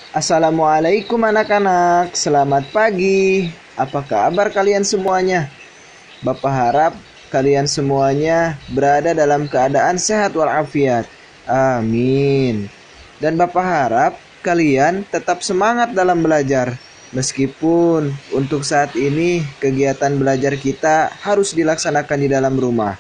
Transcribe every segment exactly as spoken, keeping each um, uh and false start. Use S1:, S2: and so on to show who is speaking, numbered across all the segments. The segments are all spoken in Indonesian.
S1: Assalamualaikum anak-anak, selamat pagi. Apa kabar kalian semuanya? Bapak harap kalian semuanya berada dalam keadaan sehat walafiat. Amin. Dan Bapak harap kalian tetap semangat dalam belajar. Meskipun untuk saat ini kegiatan belajar kita harus dilaksanakan di dalam rumah.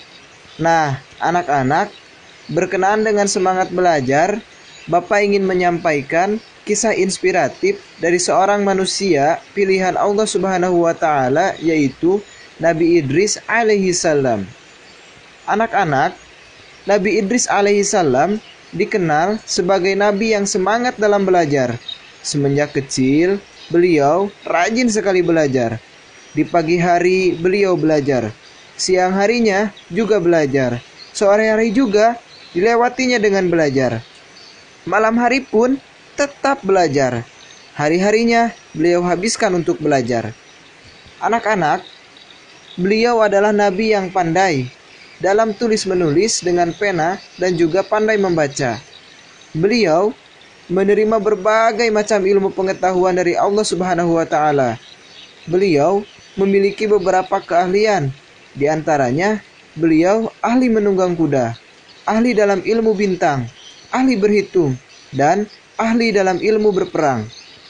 S1: Nah, anak-anak, berkenaan dengan semangat belajar, Bapak ingin menyampaikan kisah inspiratif dari seorang manusia pilihan Allah Subhanahu wa taala, yaitu Nabi Idris alaihi salam. Anak-anak, Nabi Idris alaihi salam dikenal sebagai nabi yang semangat dalam belajar. Semenjak kecil, beliau rajin sekali belajar. Di pagi hari beliau belajar, siang harinya juga belajar, sore hari juga dilewatinya dengan belajar. Malam hari pun tetap belajar. Hari-harinya beliau habiskan untuk belajar. Anak-anak, beliau adalah nabi yang pandai dalam tulis-menulis dengan pena dan juga pandai membaca. Beliau menerima berbagai macam ilmu pengetahuan dari Allah Subhanahu wa taala. Beliau memiliki beberapa keahlian. Di antaranya, beliau ahli menunggang kuda, ahli dalam ilmu bintang, ahli berhitung, dan ahli dalam ilmu berperang.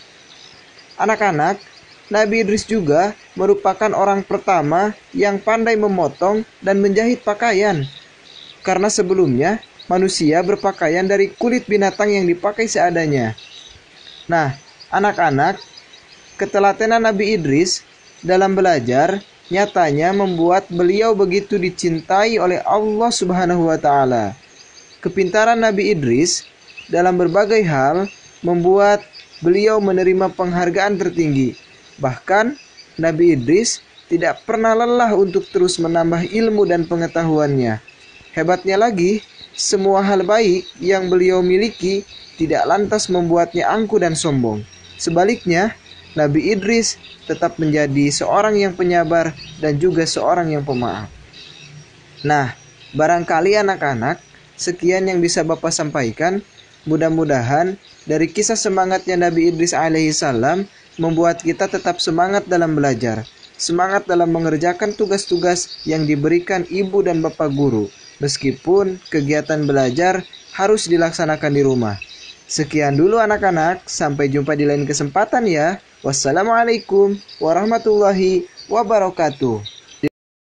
S1: Anak-anak, Nabi Idris juga merupakan orang pertama yang pandai memotong dan menjahit pakaian. Karena sebelumnya, manusia berpakaian dari kulit binatang yang dipakai seadanya. Nah, anak-anak, ketelatenan Nabi Idris dalam belajar nyatanya membuat beliau begitu dicintai oleh Allah Subhanahu wa taala. Kepintaran Nabi Idris dalam berbagai hal membuat beliau menerima penghargaan tertinggi. Bahkan Nabi Idris tidak pernah lelah untuk terus menambah ilmu dan pengetahuannya. Hebatnya lagi, semua hal baik yang beliau miliki tidak lantas membuatnya angkuh dan sombong. Sebaliknya, Nabi Idris tetap menjadi seorang yang penyabar dan juga seorang yang pemaaf. Nah, barangkali anak-anak, sekian yang bisa Bapak sampaikan. Mudah-mudahan dari kisah semangatnya Nabi Idris alaihi salam membuat kita tetap semangat dalam belajar, semangat dalam mengerjakan tugas-tugas yang diberikan ibu dan bapak guru, meskipun kegiatan belajar harus dilaksanakan di rumah. Sekian dulu anak-anak, sampai jumpa di lain kesempatan ya. Wassalamualaikum warahmatullahi wabarakatuh.